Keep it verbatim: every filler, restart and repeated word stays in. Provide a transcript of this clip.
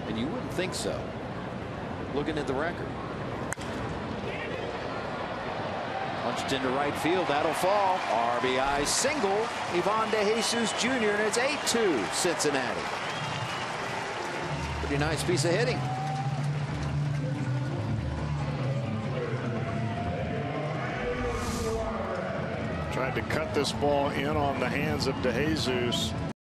And you wouldn't think so, looking at the record. Punched into right field. That'll fall. R B I single. Ivan De Jesus Junior And it's eight two Cincinnati. Pretty nice piece of hitting. Tried to cut this ball in on the hands of De Jesus.